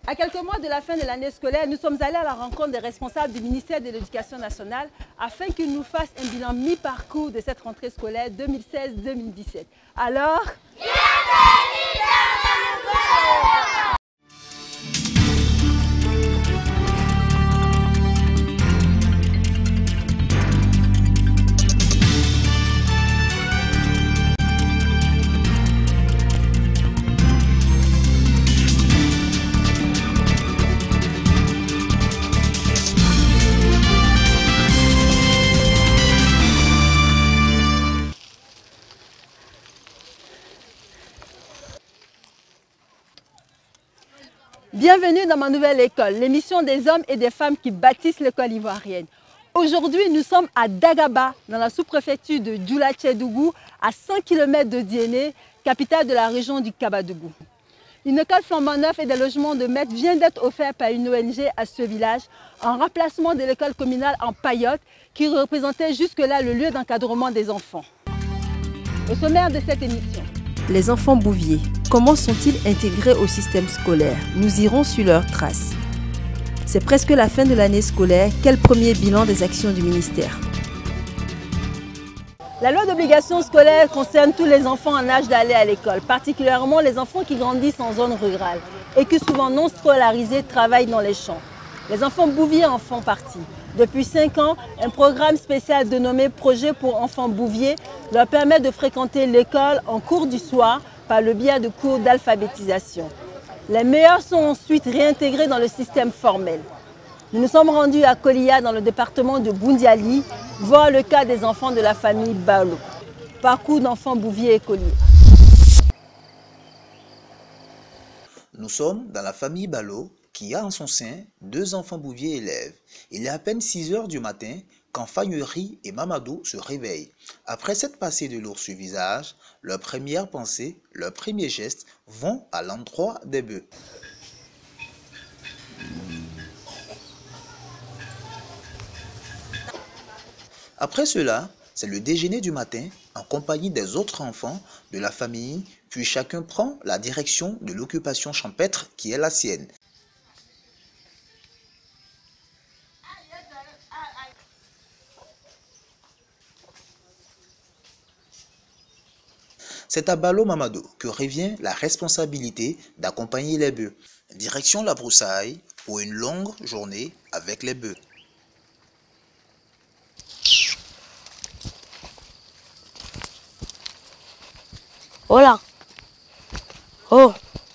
À quelques mois de la fin de l'année scolaire, nous sommes allés à la rencontre des responsables du ministère de l'Éducation nationale afin qu'ils nous fassent un bilan mi-parcours de cette rentrée scolaire 2016-2017. Alors, bienvenue dans le nouveau! Bienvenue dans ma nouvelle école, l'émission des hommes et des femmes qui bâtissent l'école ivoirienne. Aujourd'hui, nous sommes à Dagaba, dans la sous-préfecture de Djoula-Tchedougou, à 100 km de Diéné, capitale de la région du Kabadougou. Une école flambant neuve et des logements de maîtres vient d'être offert par une ONG à ce village, en remplacement de l'école communale en paillotte, qui représentait jusque-là le lieu d'encadrement des enfants. Au sommaire de cette émission. Les enfants bouviers, comment sont-ils intégrés au système scolaire? Nous irons sur leurs traces. C'est presque la fin de l'année scolaire. Quel premier bilan des actions du ministère? La loi d'obligation scolaire concerne tous les enfants en âge d'aller à l'école, particulièrement les enfants qui grandissent en zone rurale et qui, souvent non scolarisés, travaillent dans les champs. Les enfants bouviers en font partie. Depuis 5 ans, un programme spécial dénommé Projet pour enfants bouviers leur permet de fréquenter l'école en cours du soir par le biais de cours d'alphabétisation. Les meilleurs sont ensuite réintégrés dans le système formel. Nous nous sommes rendus à Kolia, dans le département de Boundiali, voir le cas des enfants de la famille Balo. Parcours d'enfants bouviers écoliers. Nous sommes dans la famille Balo, qui a en son sein 2 enfants bouviers élèves. Il est à peine 6 heures du matin quand Fagnery et Mamadou se réveillent. Après s'être passé de l'eau sur le visage, leur première pensée, leur premier geste vont à l'endroit des bœufs. Après cela, c'est le déjeuner du matin en compagnie des autres enfants de la famille, puis chacun prend la direction de l'occupation champêtre qui est la sienne. C'est à Balo Mamadou que revient la responsabilité d'accompagner les bœufs. Direction la broussaille pour une longue journée avec les bœufs. Hola. Oh.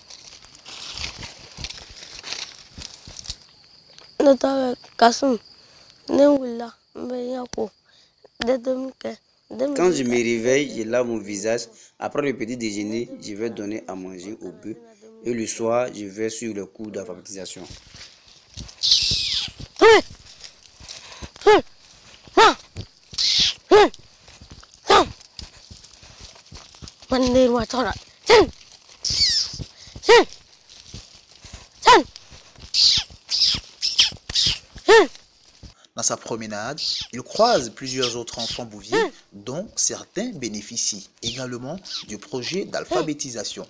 Quand je me réveille, je lave mon visage. Après le petit déjeuner, je vais donner à manger aux bœufs. Et le soir, je vais sur le cours d'alphabétisation. Dans sa promenade, il croise plusieurs autres enfants bouviers dont certains bénéficient également du projet d'alphabétisation.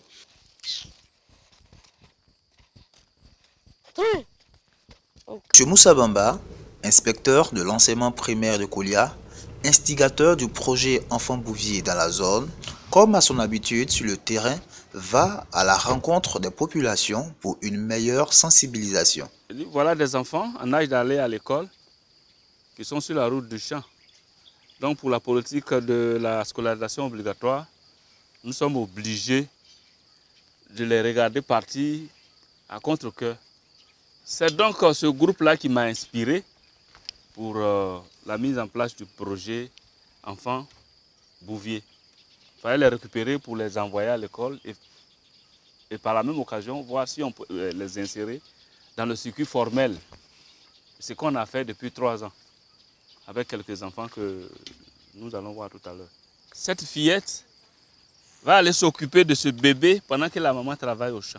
M. Moussa Bamba, inspecteur de l'enseignement primaire de Kolia, instigateur du projet Enfants Bouviers dans la zone, comme à son habitude sur le terrain, va à la rencontre des populations pour une meilleure sensibilisation. Voilà des enfants en âge d'aller à l'école qui sont sur la route du champ. Donc pour la politique de la scolarisation obligatoire, nous sommes obligés de les regarder partir à contre-cœur. C'est donc ce groupe-là qui m'a inspiré pour la mise en place du projet Enfants Bouviers. Il fallait les récupérer pour les envoyer à l'école et par la même occasion voir si on peut les insérer dans le circuit formel. C'est ce qu'on a fait depuis 3 ans avec quelques enfants que nous allons voir tout à l'heure. Cette fillette va aller s'occuper de ce bébé pendant que la maman travaille au champ.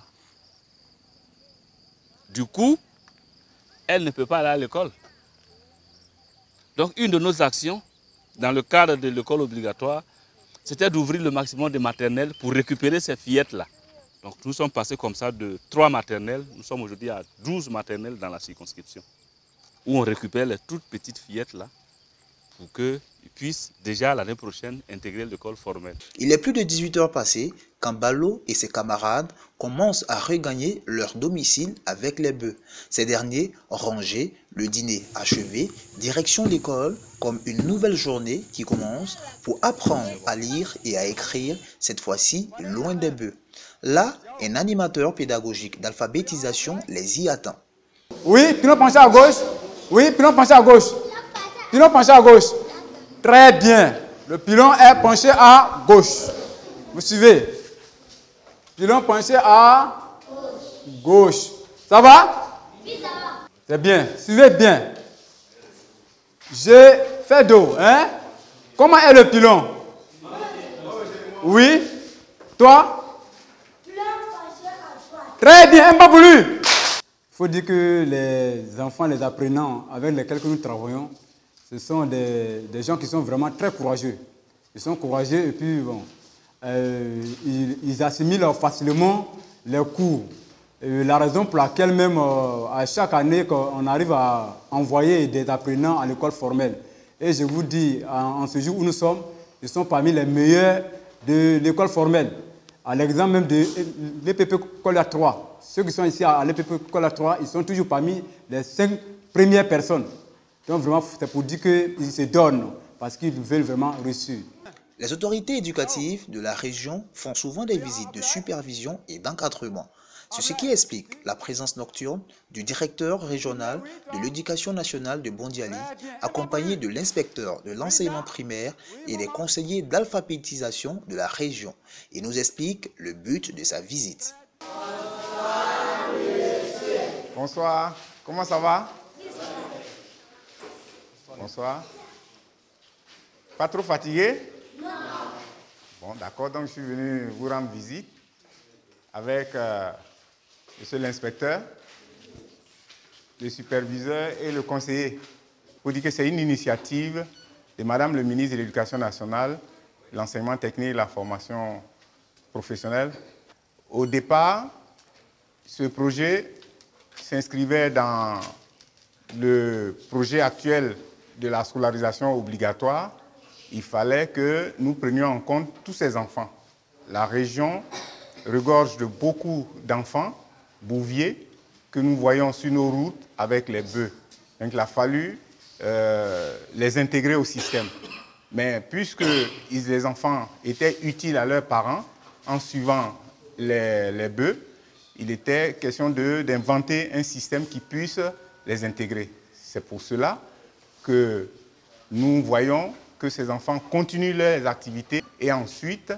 Du coup, elle ne peut pas aller à l'école. Donc une de nos actions, dans le cadre de l'école obligatoire, c'était d'ouvrir le maximum de maternelles pour récupérer ces fillettes-là. Donc nous sommes passés comme ça de 3 maternelles, nous sommes aujourd'hui à 12 maternelles dans la circonscription, où on récupère les toutes petites fillettes là, pour qu'ils puissent déjà l'année prochaine intégrer l'école formelle. Il est plus de 18 heures passées quand Balo et ses camarades commencent à regagner leur domicile avec les bœufs. Ces derniers, rangés, le dîner achevé, direction l'école comme une nouvelle journée qui commence pour apprendre à lire et à écrire, cette fois-ci loin des bœufs. Là, un animateur pédagogique d'alphabétisation les y attend. Oui, pilon penché à gauche. Oui, pilon penché à gauche. Pilon penché à gauche. Très bien. Le pilon est penché à gauche. Vous suivez? Pilon penché à gauche. Ça va? Oui, ça va. C'est bien. Suivez bien. J'ai fait dos. Hein? Comment est le pilon? Oui. Toi? Très bien. Un pas voulu. Il faut dire que les enfants, les apprenants avec lesquels nous travaillons, ce sont des gens qui sont vraiment très courageux. Ils sont courageux et puis bon, ils assimilent facilement les cours. Et la raison pour laquelle même à chaque année on arrive à envoyer des apprenants à l'école formelle. Et je vous dis, en ce jour où nous sommes, ils sont parmi les meilleurs de l'école formelle. À l'exemple même de l'EPP Cola 3. Ceux qui sont ici à l'EPP Cola 3, ils sont toujours parmi les 5 premières personnes. Donc vraiment, c'est pour dire qu'ils se donnent parce qu'ils veulent vraiment réussir. Les autorités éducatives de la région font souvent des visites de supervision et d'encadrement. C'est ce qui explique la présence nocturne du directeur régional de l'éducation nationale de Bondiali, accompagné de l'inspecteur de l'enseignement primaire et des conseillers d'alphabétisation de la région. Il nous explique le but de sa visite. Bonsoir, comment ça va? Bonsoir. Pas trop fatigué? Non. Bon, d'accord, donc je suis venu vous rendre visite avec monsieur l'inspecteur, le superviseur et le conseiller. Pour dire que c'est une initiative de Madame le ministre de l'Éducation nationale, l'enseignement technique et la formation professionnelle. Au départ, ce projet s'inscrivait dans le projet actuel de la scolarisation obligatoire. Il fallait que nous prenions en compte tous ces enfants. La région regorge de beaucoup d'enfants bouviers que nous voyons sur nos routes avec les bœufs. Donc il a fallu les intégrer au système. Mais puisque les enfants étaient utiles à leurs parents en suivant les bœufs, il était question d'inventer un système qui puisse les intégrer. C'est pour cela que nous voyons que ces enfants continuent leurs activités et ensuite,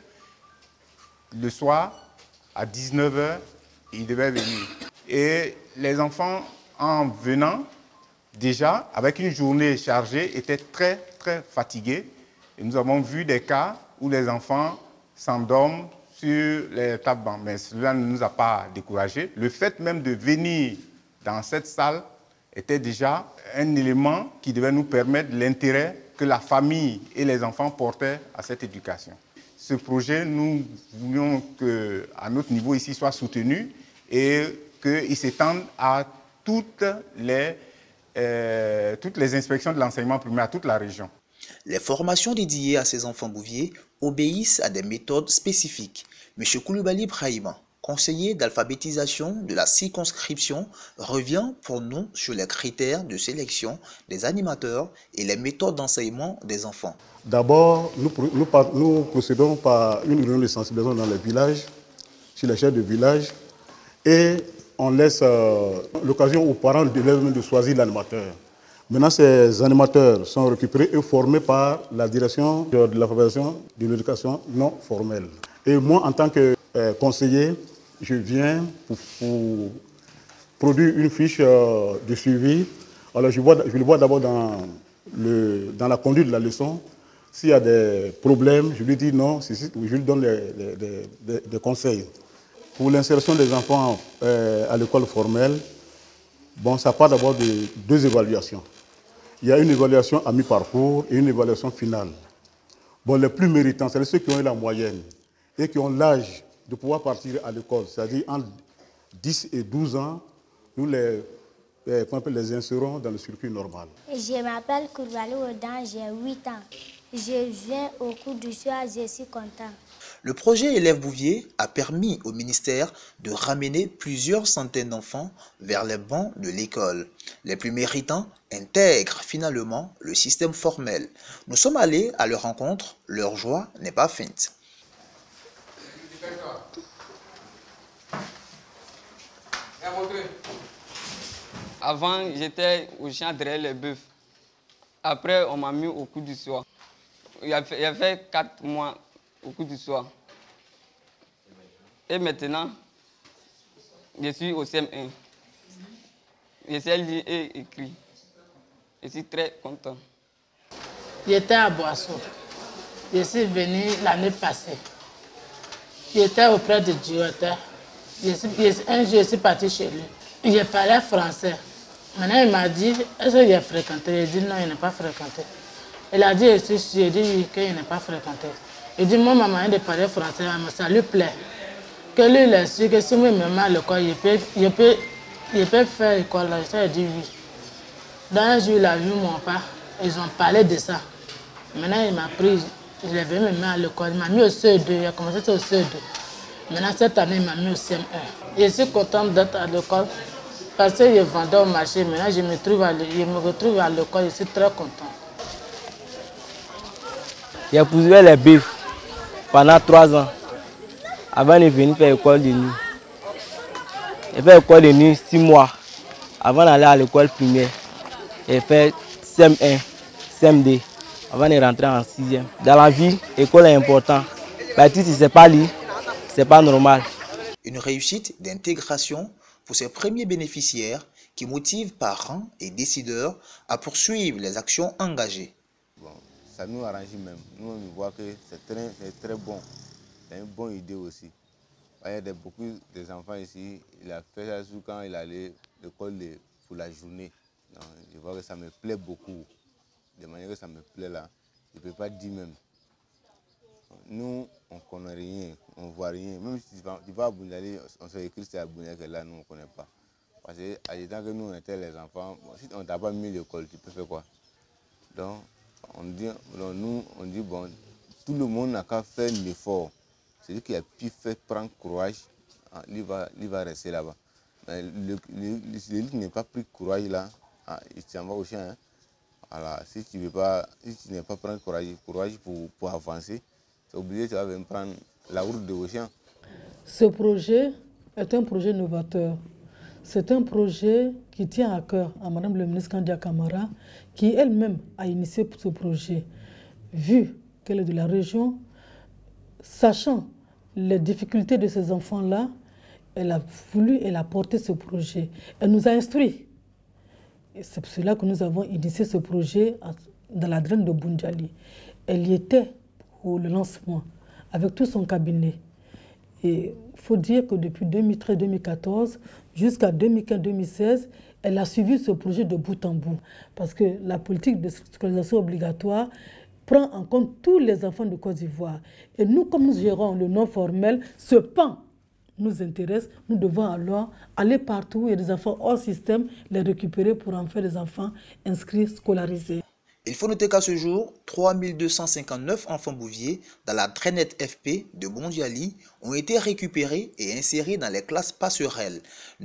le soir, à 19 h, ils devaient venir. Et les enfants, en venant, déjà, avec une journée chargée, étaient très, très fatigués. Et nous avons vu des cas où les enfants s'endorment sur les tables-bancs. Mais cela ne nous a pas découragés. Le fait même de venir dans cette salle était déjà un élément qui devait nous permettre l'intérêt que la famille et les enfants portaient à cette éducation. Ce projet, nous voulions qu'à notre niveau ici, soit soutenu et qu'il s'étende à toutes les inspections de l'enseignement primaire, à toute la région. Les formations dédiées à ces enfants bouviers obéissent à des méthodes spécifiques. M. Koulibaly Brahima, conseiller d'alphabétisation de la circonscription, revient pour nous sur les critères de sélection des animateurs et les méthodes d'enseignement des enfants. D'abord, nous procédons par une réunion de sensibilisation dans les villages, sur les chefs de village, et on laisse l'occasion aux parents d'élèves de choisir l'animateur. Maintenant, ces animateurs sont récupérés et formés par la direction de l'alphabétisation de l'éducation non formelle. Et moi, en tant que conseiller, je viens pour produire une fiche de suivi. Alors, je le vois d'abord dans la conduite de la leçon. S'il y a des problèmes, je lui dis non, je lui donne des conseils. Pour l'insertion des enfants à l'école formelle, bon, ça part d'abord de 2 évaluations. Il y a une évaluation à mi-parcours et une évaluation finale. Bon, les plus méritants, c'est ceux qui ont eu la moyenne et qui ont l'âge de pouvoir partir à l'école. C'est-à-dire entre 10 et 12 ans, nous les insérons dans le circuit normal. Je m'appelle Kourbali Odan, j'ai 8 ans. Je viens au cours du soir, je suis content. Le projet Élève Bouvier a permis au ministère de ramener plusieurs centaines d'enfants vers les bancs de l'école. Les plus méritants intègrent finalement le système formel. Nous sommes allés à leur rencontre, leur joie n'est pas feinte. Avant, j'étais au champ derrière les bœufs. Après, on m'a mis au cours du soir. Il y a fait 4 mois au cours du soir. Et maintenant, je suis au CM1. Je sais lire et écrire. Je suis très content. J'étais à Boisseau. Je suis venu l'année passée. J'étais auprès de directeur. Un jour, je suis parti chez lui. Je parlais français. Maintenant, il m'a dit, est-ce que j'ai fréquenté? J'ai dit non, il n'a pas fréquenté. Il a dit, je suis sûr. J'ai dit oui, qu'il n'a pas fréquenté. Il dit, moi, maman, de parler français, ça lui plaît. Que lui, il est sûr que si moi, je me mets à l'école, il peut faire l'école. J'ai dit oui. Dans un jour, il a vu mon père. Ils ont parlé de ça. Maintenant, il m'a pris, je l'ai vu me mettre à l'école. Il m'a mis au CE2, il a commencé au CE2. Maintenant, cette année, il m'a mis au CM1. Je suis contente d'être à l'école parce que je vendais au marché. Maintenant, je me retrouve à l'école, je suis très content. J'ai épousé les bœufs pendant 3 ans avant de venir faire l'école de nuit. J'ai fait l'école de nuit 6 mois avant d'aller à l'école primaire. J'ai fait CM1, CM2 avant de rentrer en 6e. Dans la vie, l'école est importante. Mais si ce n'est pas lire, ce n'est pas normal. Une réussite d'intégration pour ces premiers bénéficiaires qui motive parents et décideurs à poursuivre les actions engagées. Bon, ça nous arrange même. Nous, on voit que c'est très bon. C'est une bonne idée aussi. Il y a beaucoup d'enfants ici, il a fait ça quand il allait à l'école pour la journée. Donc, je vois que ça me plaît beaucoup. De manière que ça me plaît là, je ne peux pas dire même. Nous, on ne connaît rien, on ne voit rien. Même si tu vas à Boundiali, on se écrit c'est à Boundiali que là, nous, on ne connaît pas. Parce qu'à l'état que nous, on était les enfants, bon, si on ne t'a pas mis à l'école, tu peux faire quoi? Donc, nous, on dit, bon, tout le monde n'a qu'à faire l'effort. Celui qui a pu faire prendre courage, il va rester là-bas. Mais celui qui n'a pas pris courage là, il s'en va au champ. Hein. Voilà, si tu n'es pas prendre courage pour avancer, c'est obligé, tu vas venir prendre la route de Océan. Ce projet est un projet novateur. C'est un projet qui tient à cœur à Mme le ministre Kandia Camara, qui elle-même a initié ce projet. Vu qu'elle est de la région, sachant les difficultés de ces enfants-là, elle a porté ce projet. Elle nous a instruits. Et c'est pour cela que nous avons initié ce projet dans la draine de Boundiali. Elle y était pour le lancement, avec tout son cabinet. Et il faut dire que depuis 2013-2014 jusqu'à 2015-2016, elle a suivi ce projet de bout en bout. Parce que la politique de scolarisation obligatoire prend en compte tous les enfants de Côte d'Ivoire. Et nous, comme nous gérons le non formel, ce pan nous intéresse, nous devons alors aller partout où il y a des enfants hors système, les récupérer pour en faire des enfants inscrits, scolarisés. Il faut noter qu'à ce jour, 3259 enfants bouviers dans la drainette FP de Boundiali ont été récupérés et insérés dans les classes passerelles.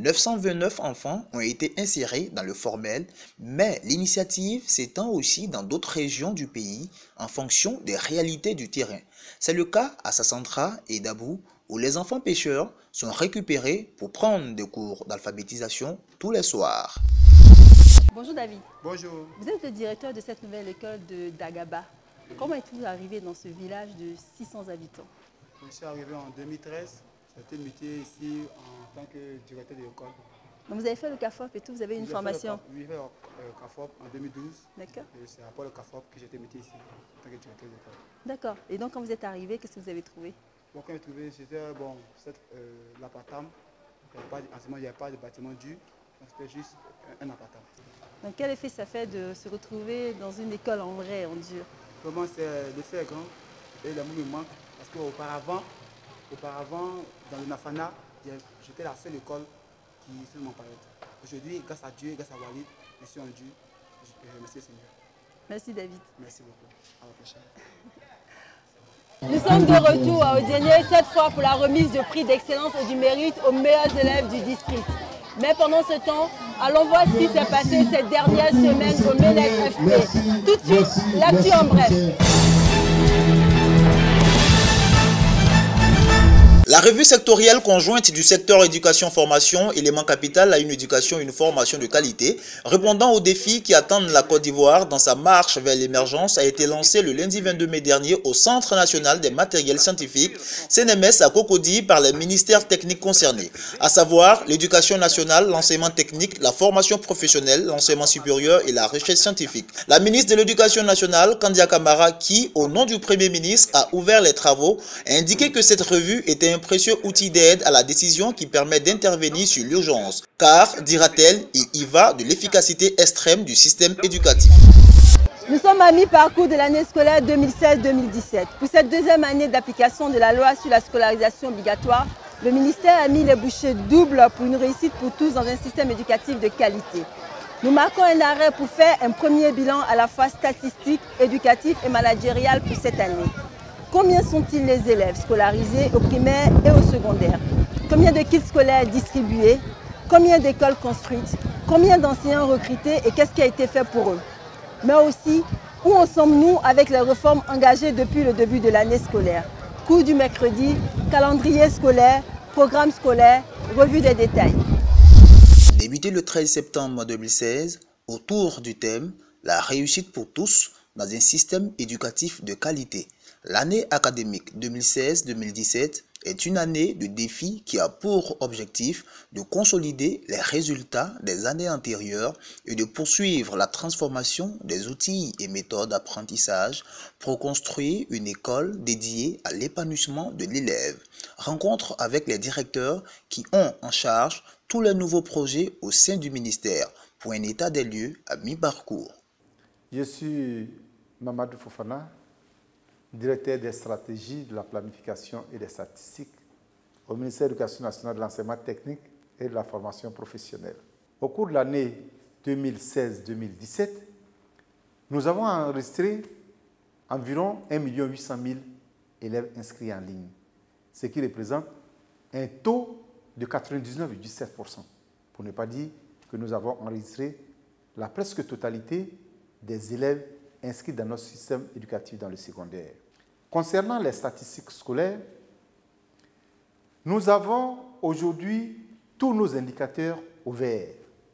929 enfants ont été insérés dans le formel, mais l'initiative s'étend aussi dans d'autres régions du pays en fonction des réalités du terrain. C'est le cas à Sassandra et Dabou, où les enfants pêcheurs sont récupérés pour prendre des cours d'alphabétisation tous les soirs. Bonjour David. Bonjour. Vous êtes le directeur de cette nouvelle école de Dagaba. Comment êtes-vous arrivé dans ce village de 600 habitants? Je suis arrivé en 2013. J'ai été muté ici en tant que directeur de l'école. Vous avez fait le CAFOP et tout, vous avez une formation? Oui, j'ai fait le CAFOP en 2012. D'accord. Et c'est après le CAFOP que j'ai été muté ici en tant que directeur de l'école. D'accord. Et donc quand vous êtes arrivé, qu'est-ce que vous avez trouvé? Bon, quand j'ai trouvé, c'était l'appartement. Il n'y avait pas de bâtiment dur. C'était juste un appartement. Donc quel effet ça fait de se retrouver dans une école en vrai, en dur? Vraiment, l'effet est grand et le mot me manque parce qu'auparavant, Auparavant, dans le Nafana, j'étais la seule école qui seulement parlait. Aujourd'hui, grâce à Dieu, grâce à Walid, je suis en Dieu. Merci Seigneur. Merci David. Merci beaucoup. À la prochaine. Nous sommes de retour à Odienye, cette fois pour la remise de prix d'excellence et du mérite aux meilleurs élèves du district. Mais pendant ce temps, allons voir ce qui s'est passé cette dernière semaine au MENEC FP. Tout de suite, l'actu en bref. La revue sectorielle conjointe du secteur éducation-formation, élément capital à une éducation et une formation de qualité, répondant aux défis qui attendent la Côte d'Ivoire dans sa marche vers l'émergence, a été lancée le lundi 22 mai dernier au Centre national des matériels scientifiques, CNMS à Cocody, par les ministères techniques concernés, à savoir l'éducation nationale, l'enseignement technique, la formation professionnelle, l'enseignement supérieur et la recherche scientifique. La ministre de l'Éducation nationale, Kandia Camara, qui, au nom du Premier ministre, a ouvert les travaux, a indiqué que cette revue était un précieux outil d'aide à la décision qui permet d'intervenir sur l'urgence. Car, dira-t-elle, il y va de l'efficacité extrême du système éducatif. Nous sommes à mi-parcours de l'année scolaire 2016-2017. Pour cette deuxième année d'application de la loi sur la scolarisation obligatoire, le ministère a mis les bouchées doubles pour une réussite pour tous dans un système éducatif de qualité. Nous marquons un arrêt pour faire un premier bilan à la fois statistique, éducatif et managérial pour cette année. Combien sont-ils les élèves scolarisés au primaire et au secondaire? Combien de kits scolaires distribués? Combien d'écoles construites? Combien d'enseignants recrutés et qu'est-ce qui a été fait pour eux? Mais aussi, où en sommes-nous avec les réformes engagées depuis le début de l'année scolaire? Cours du mercredi, calendrier scolaire, programme scolaire, revue des détails. Débuté le 13 septembre 2016, autour du thème « La réussite pour tous dans un système éducatif de qualité ». L'année académique 2016-2017 est une année de défi qui a pour objectif de consolider les résultats des années antérieures et de poursuivre la transformation des outils et méthodes d'apprentissage pour construire une école dédiée à l'épanouissement de l'élève. Rencontre avec les directeurs qui ont en charge tous les nouveaux projets au sein du ministère pour un état des lieux à mi-parcours. Je suis Mamadou Fofana, directeur des stratégies, de la planification et des statistiques au ministère de l'Éducation nationale, de l'enseignement technique et de la formation professionnelle. Au cours de l'année 2016-2017, nous avons enregistré environ 1 800 000 élèves inscrits en ligne, ce qui représente un taux de 99,7%, pour ne pas dire que nous avons enregistré la presque totalité des élèves inscrits dans notre système éducatif dans le secondaire. Concernant les statistiques scolaires, nous avons aujourd'hui tous nos indicateurs au vert,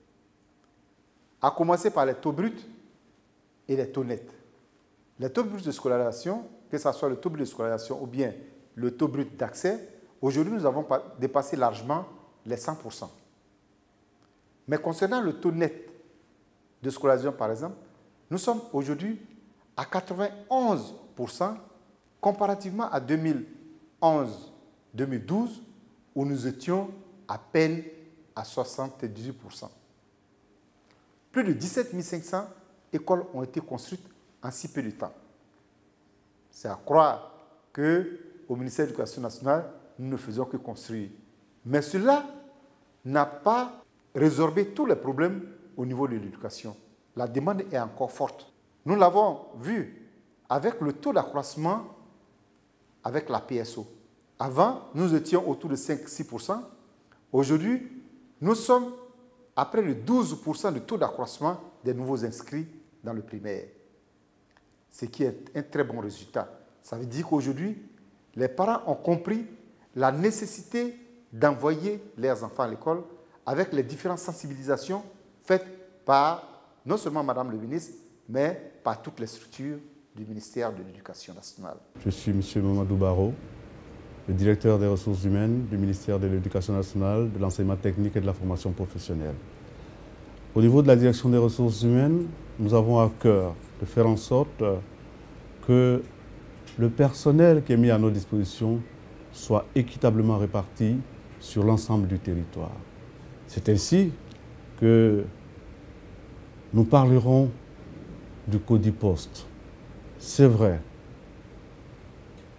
à commencer par les taux bruts et les taux nets. Les taux bruts de scolarisation, que ce soit le taux brut de scolarisation ou bien le taux brut d'accès, aujourd'hui nous avons dépassé largement les 100%. Mais concernant le taux net de scolarisation par exemple, nous sommes aujourd'hui à 91% comparativement à 2011-2012 où nous étions à peine à 78%. Plus de 17 500 écoles ont été construites en si peu de temps. C'est à croire qu'au ministère de l'Éducation nationale, nous ne faisons que construire. Mais cela n'a pas résorbé tous les problèmes au niveau de l'éducation. La demande est encore forte. Nous l'avons vu avec le taux d'accroissement avec la PSO. Avant, nous étions autour de 5-6%. Aujourd'hui, nous sommes à près de 12% de taux d'accroissement des nouveaux inscrits dans le primaire. Ce qui est un très bon résultat. Ça veut dire qu'aujourd'hui, les parents ont compris la nécessité d'envoyer leurs enfants à l'école avec les différentes sensibilisations faites par non seulement Madame le ministre, mais par toutes les structures du ministère de l'Éducation nationale. Je suis M. Mamadou Barreau, le directeur des ressources humaines du ministère de l'Éducation nationale, de l'enseignement technique et de la formation professionnelle. Au niveau de la direction des ressources humaines, nous avons à cœur de faire en sorte que le personnel qui est mis à notre disposition soit équitablement réparti sur l'ensemble du territoire. C'est ainsi que nous parlerons du Codipost. C'est vrai,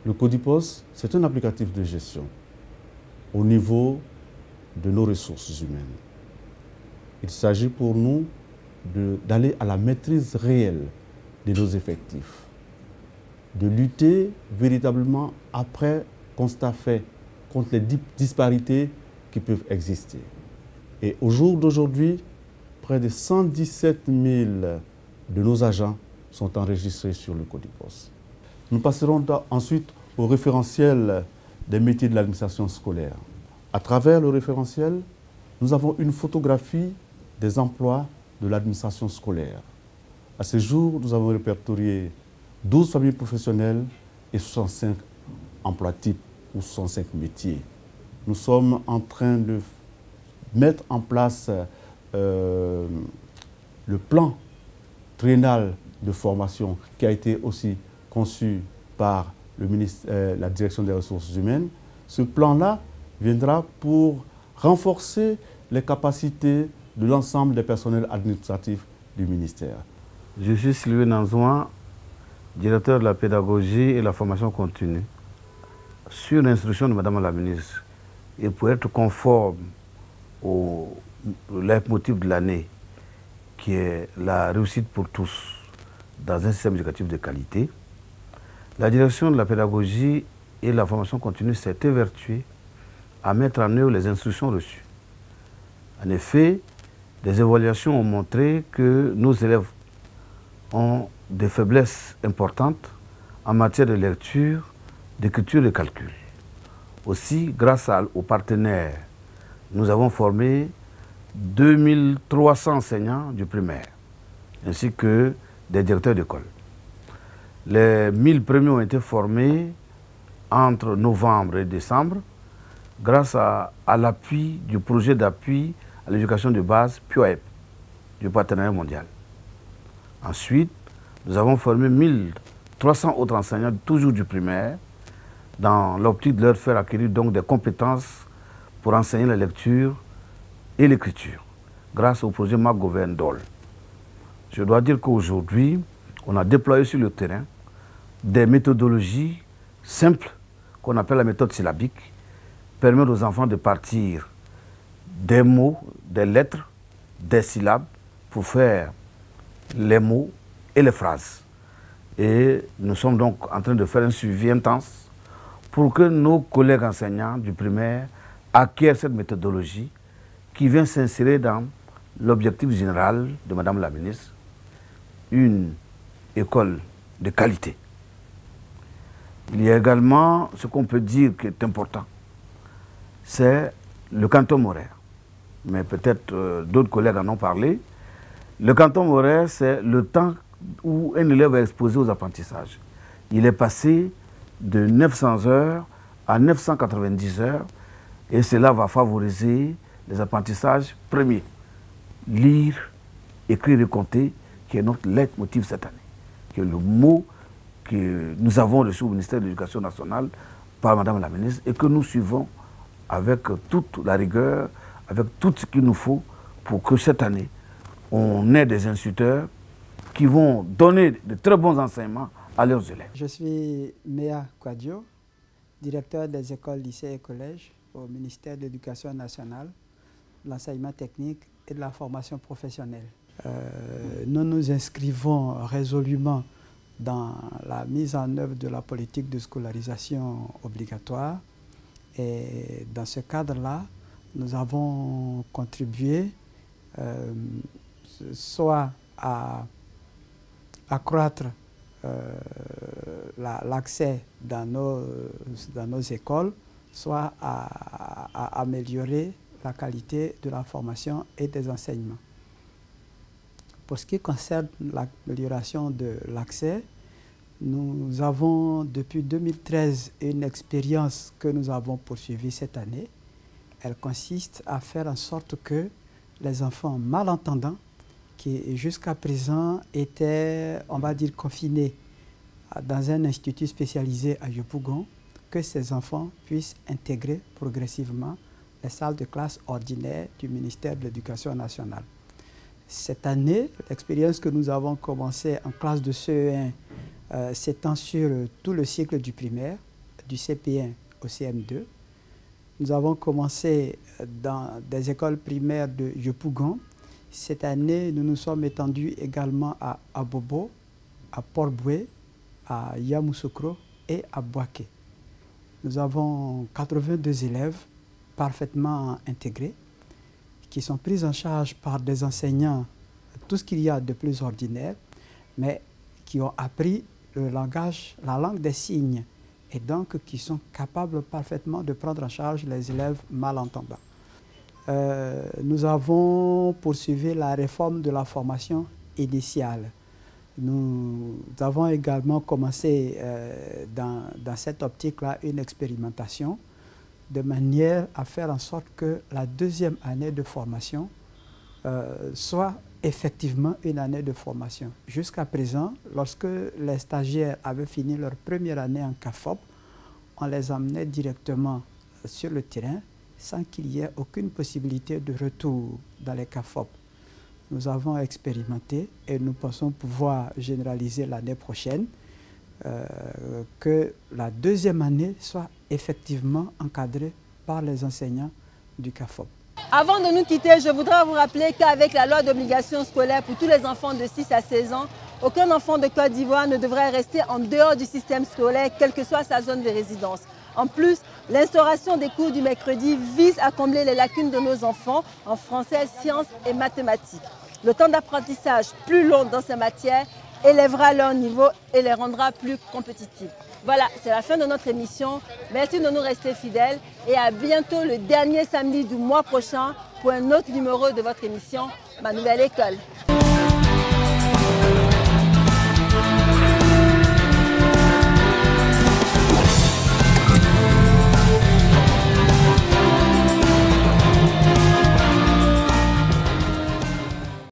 Le Codipos, c'est un applicatif de gestion au niveau de nos ressources humaines. Il s'agit pour nous d'aller à la maîtrise réelle de nos effectifs, de lutter véritablement après constat fait contre les disparités qui peuvent exister. Et au jour d'aujourd'hui, près de 117 000 de nos agents sont enregistrés sur le Codipos. Nous passerons ensuite au référentiel des métiers de l'administration scolaire. À travers le référentiel, nous avons une photographie des emplois de l'administration scolaire. À ce jour, nous avons répertorié 12 familles professionnelles et 65 emplois types ou 65 métiers. Nous sommes en train de mettre en place le plan triennal de formation qui a été aussi conçu par la direction des ressources humaines. Ce plan-là viendra pour renforcer les capacités de l'ensemble des personnels administratifs du ministère. Je suis Sylvain Nanzouan, directeur de la pédagogie et de la formation continue. Sur l'instruction de Madame la ministre, et pour être conforme au leitmotiv de l'année, qui est la réussite pour tous dans un système éducatif de qualité, la direction de la pédagogie et de la formation continue s'est évertuée à mettre en œuvre les instructions reçues. En effet, des évaluations ont montré que nos élèves ont des faiblesses importantes en matière de lecture, d'écriture et de calcul. Aussi, grâce aux partenaires, nous avons formé 2300 enseignants du primaire, ainsi que des directeurs d'école. Les 1000 premiers ont été formés entre novembre et décembre grâce à l'appui du projet d'appui à l'éducation de base PUAEP du partenariat mondial. Ensuite, nous avons formé 1300 autres enseignants, toujours du primaire, dans l'optique de leur faire acquérir donc des compétences pour enseigner la lecture et l'écriture, grâce au projet MacGovern-DOL. Je dois dire qu'aujourd'hui, on a déployé sur le terrain des méthodologies simples qu'on appelle la méthode syllabique, permettent aux enfants de partir des mots, des lettres, des syllabes pour faire les mots et les phrases. Et nous sommes donc en train de faire un suivi intense pour que nos collègues enseignants du primaire acquièrent cette méthodologie qui vient s'insérer dans l'objectif général de Madame la ministre, une école de qualité. Il y a également ce qu'on peut dire qui est important, c'est le quantum horaire. Mais peut-être d'autres collègues en ont parlé. Le quantum horaire, c'est le temps où un élève est exposé aux apprentissages. Il est passé de 900 heures à 990 heures et cela va favoriser les apprentissages premiers. Lire, écrire et compter, qui est notre leitmotiv cette année, qui est le mot que nous avons reçu au ministère de l'Éducation nationale par Madame la ministre et que nous suivons avec toute la rigueur, avec tout ce qu'il nous faut pour que cette année, on ait des instituteurs qui vont donner de très bons enseignements à leurs élèves. Je suis Méa Kouadio, directeur des écoles, lycées et collèges au ministère de l'Éducation nationale, de l'enseignement technique et de la formation professionnelle. Nous nous inscrivons résolument dans la mise en œuvre de la politique de scolarisation obligatoire. Et dans ce cadre-là, nous avons contribué soit à accroître l'accès dans nos écoles, soit à améliorer la qualité de la formation et des enseignements. Pour ce qui concerne l'amélioration de l'accès, nous avons depuis 2013 une expérience que nous avons poursuivie cette année. Elle consiste à faire en sorte que les enfants malentendants, qui jusqu'à présent étaient, on va dire, confinés dans un institut spécialisé à Yopougon, que ces enfants puissent intégrer progressivement les salles de classe ordinaires du ministère de l'Éducation nationale. Cette année, l'expérience que nous avons commencée en classe de CE1 s'étend sur tout le cycle du primaire. du CP1 au CM2. Nous avons commencé dans des écoles primaires de Yopougon. Cette année, nous nous sommes étendus également à Abobo, à Port-Boué, à Yamoussoukro et à Boaké. Nous avons 82 élèves parfaitement intégrés qui sont pris en charge par des enseignants, tout ce qu'il y a de plus ordinaire, mais qui ont appris le langage, la langue des signes, et donc qui sont capables parfaitement de prendre en charge les élèves malentendants. Nous avons poursuivi la réforme de la formation initiale. Nous avons également commencé dans cette optique-là une expérimentation de manière à faire en sorte que la deuxième année de formation soit effectivement une année de formation. Jusqu'à présent, lorsque les stagiaires avaient fini leur première année en CAFOP, on les emmenait directement sur le terrain sans qu'il y ait aucune possibilité de retour dans les CAFOP. Nous avons expérimenté et nous pensons pouvoir généraliser l'année prochaine que la deuxième année soit effectivement encadrée par les enseignants du CAFOP. Avant de nous quitter, je voudrais vous rappeler qu'avec la loi d'obligation scolaire pour tous les enfants de 6 à 16 ans, aucun enfant de Côte d'Ivoire ne devrait rester en dehors du système scolaire, quelle que soit sa zone de résidence. En plus, l'instauration des cours du mercredi vise à combler les lacunes de nos enfants en français, sciences et mathématiques. Le temps d'apprentissage plus long dans ces matières élèvera leur niveau et les rendra plus compétitifs. Voilà, c'est la fin de notre émission. Merci de nous rester fidèles et à bientôt le dernier samedi du mois prochain pour un autre numéro de votre émission Ma Nouvelle École.